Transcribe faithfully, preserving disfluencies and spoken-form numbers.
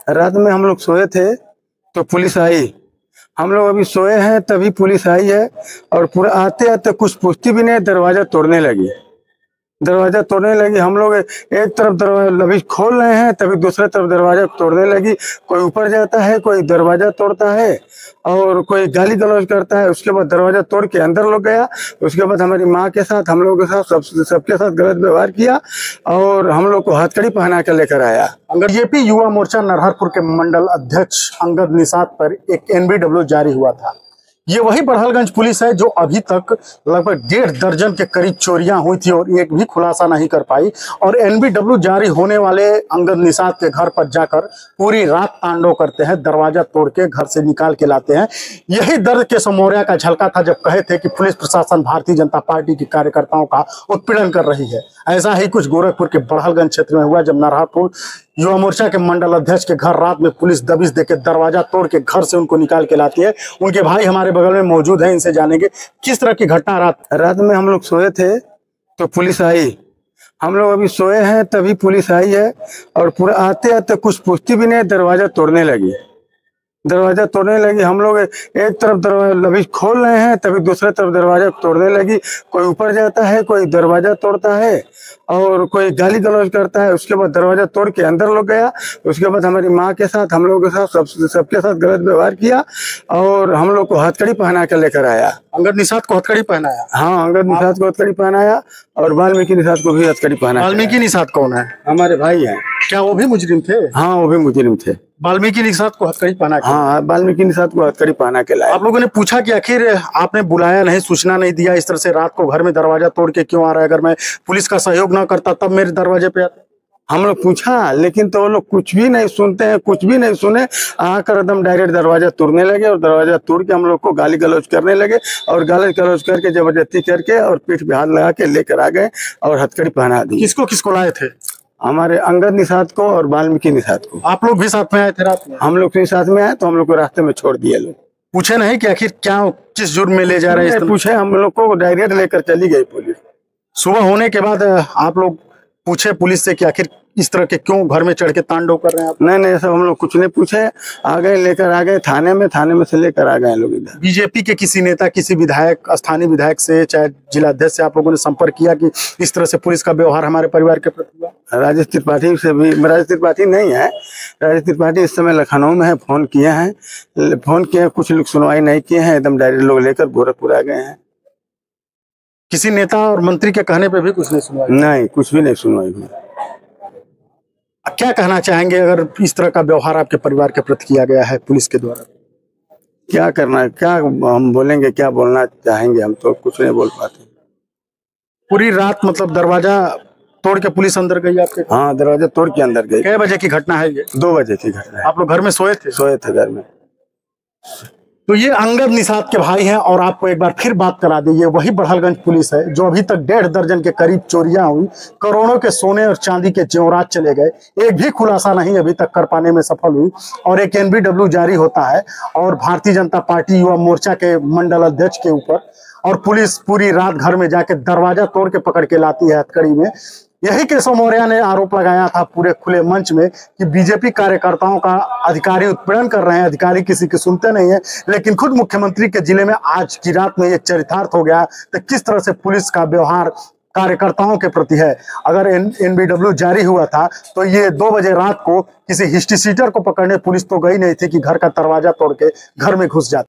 रात में हम लोग सोए थे तो पुलिस आई। हम लोग अभी सोए हैं तभी पुलिस आई है और पूरा आते आते कुछ पूछती भी नहीं, दरवाजा तोड़ने लगी दरवाजा तोड़ने लगी हम लोग एक तरफ दरवाजा अभी खोल रहे हैं तभी दूसरे तरफ दरवाजा तोड़ने लगी। कोई ऊपर जाता है, कोई दरवाजा तोड़ता है और कोई गाली गलौज करता है। उसके बाद दरवाजा तोड़ के अंदर लोग गया। उसके बाद हमारी माँ के साथ, हम लोगों के साथ, सब सबके साथ गलत व्यवहार किया और हम लोग को हथकड़ी पहना कर लेकर आया। बीजेपी युवा मोर्चा नरहरपुर के मंडल अध्यक्ष अंगद निषाद पर एक एनबीडब्ल्यू जारी हुआ था। ये वही बड़हलगंज पुलिस है जो अभी तक लगभग डेढ़ दर्जन के करीब चोरियां हुई थी और एक भी खुलासा नहीं कर पाई। और एनबीडब्ल्यू जारी होने वाले अंगद निषाद के घर पर जाकर पूरी रात तांडव करते हैं, दरवाजा तोड़ के घर से निकाल के लाते हैं। यही दर्द केशव मौर्य का झलका था जब कहे थे कि पुलिस प्रशासन भारतीय जनता पार्टी के कार्यकर्ताओं का उत्पीड़न कर रही है। ऐसा ही कुछ गोरखपुर के बड़हलगंज क्षेत्र में हुआ जब नरहरपुर युवा मोर्चा के मंडल अध्यक्ष के घर रात में पुलिस दबिश देके दरवाजा तोड़ के घर से उनको निकाल के लाती है। उनके भाई हमारे बगल में मौजूद हैं, इनसे जानेंगे किस तरह की घटना रात रात में हम लोग सोए थे तो पुलिस आई। हम लोग अभी सोए हैं तभी पुलिस आई है और पूरा आते आते कुछ पूछती भी नहीं, दरवाजा तोड़ने लगी दरवाजा तोड़ने लगी हम लोग एक तरफ दरवाजा अभी खोल रहे हैं तभी दूसरे तरफ दरवाजा तोड़ने लगी। कोई ऊपर जाता है, कोई दरवाजा तोड़ता है और कोई गाली गलौज करता है। उसके बाद दरवाजा तोड़ के अंदर लोग गया। उसके बाद हमारी माँ के साथ, हम लोगों के साथ, सब सबके साथ गलत व्यवहार किया और हम लोग को हथकड़ी पहना कर लेकर आया। अंगद निषाद को हथकड़ी पहनाया? हाँ, अंगद निषाद को हथकड़ी पहनाया और वाल्मीकि निषाद को भी हथकड़ी पहनाया। वाल्मीकि निषाद कौन है? हमारे भाई हैं। क्या वो भी मुजरिम थे? हाँ, वो भी मुजरिम थे। वाल्मीकि निषाद को हथकड़ी पहना के? हाँ, वाल्मीकि निषाद को हथकड़ी पहना के लाया। आप लोगों ने पूछा कि आखिर आपने बुलाया नहीं, सूचना नहीं दिया, इस तरह से रात को घर में दरवाजा तोड़ के क्यों आ रहा है? अगर मैं पुलिस का सहयोग ना करता तब मेरे दरवाजे पे आते। हम लोग पूछा लेकिन तो वो लोग कुछ भी नहीं सुनते हैं, कुछ भी नहीं सुने। आकर एकदम डायरेक्ट दरवाजा तोड़ने लगे और दरवाजा तोड़ के हम लोग को गाली गलौज करने लगे और गाली गलौज करके जबरदस्ती करके और पीठ पे हाथ लगा के लेकर आ गए और हथकड़ी पहना दी। किसको किसको लाए थे? हमारे अंगद निषाद को और वाल्मीकि निषाद को। आप लोग भी साथ में आए थे रात में? हम लोग भी साथ में आए तो हम लोग को रास्ते में छोड़ दिए लोग। पूछे नहीं कि आखिर क्या किस जुर्म में ले जा रहे हैं? पूछे, हम लोग को डायरेक्ट लेकर चली गई पुलिस। सुबह होने के बाद आप लोग पूछे पुलिस से कि आखिर इस तरह के क्यों घर में चढ़ के तांडव कर रहे हैं आप? नहीं नहीं, सब हम लोग कुछ नहीं पूछे, आ गए, लेकर आ गए थाने में। थाने में से लेकर आ गए लोग इधर। बीजेपी के किसी नेता, किसी विधायक, स्थानीय विधायक से, चाहे जिलाध्यक्ष से आप लोगों ने संपर्क किया कि इस तरह से पुलिस का व्यवहार हमारे परिवार के प्रति हुआ? राजेश त्रिपाठी से भी। राजेश त्रिपाठी नहीं है, राजेश त्रिपाठी इस समय लखनऊ में है। फोन किए हैं, फोन किए, कुछ लोग सुनवाई नहीं किए हैं, एकदम डायरेक्ट लोग लेकर गोरखपुर आ गए हैं। किसी नेता और मंत्री के कहने पे भी कुछ नहीं सुनवाई? नहीं, कुछ भी नहीं सुनवाई हुई। क्या कहना चाहेंगे अगर इस तरह का व्यवहार आपके परिवार के प्रति किया गया है पुलिस के द्वारा? क्या करना, क्या हम बोलेंगे, क्या बोलना चाहेंगे? हम तो कुछ नहीं बोल पाते। पूरी रात मतलब दरवाजा तोड़ के पुलिस अंदर गई आपके? हाँ, दरवाजा तोड़ के अंदर गई। कितने बजे की घटना है ये? दो बजे की घटना है। आप लोग घर में सोए थे? सोए थे घर में। तो ये अंगद निषाद के भाई हैं और आपको एक बार फिर बात करा दी, ये वही बड़हलगंज पुलिस है जो अभी तक डेढ़ दर्जन के करीब चोरियां हुई, करोड़ों के सोने और चांदी के जेवरात चले गए, एक भी खुलासा नहीं अभी तक कर पाने में सफल हुई। और एक एनबीडब्ल्यू जारी होता है और भारतीय जनता पार्टी युवा मोर्चा के मंडल अध्यक्ष के ऊपर, और पुलिस पूरी रात घर में जाके दरवाजा तोड़ के पकड़ के लाती है हथकड़ी में। यही केशव मौर्य ने आरोप लगाया था पूरे खुले मंच में कि बीजेपी कार्यकर्ताओं का अधिकारी उत्पीड़न कर रहे हैं, अधिकारी किसी की सुनते नहीं है। लेकिन खुद मुख्यमंत्री के जिले में आज की रात में ये चरितार्थ हो गया तो किस तरह से पुलिस का व्यवहार कार्यकर्ताओं के प्रति है। अगर एनबीडब्ल्यू जारी हुआ था तो ये दो बजे रात को किसी हिस्ट्री सीटर को पकड़ने पुलिस तो गई नहीं थी कि घर का दरवाजा तोड़ के घर में घुस जाती।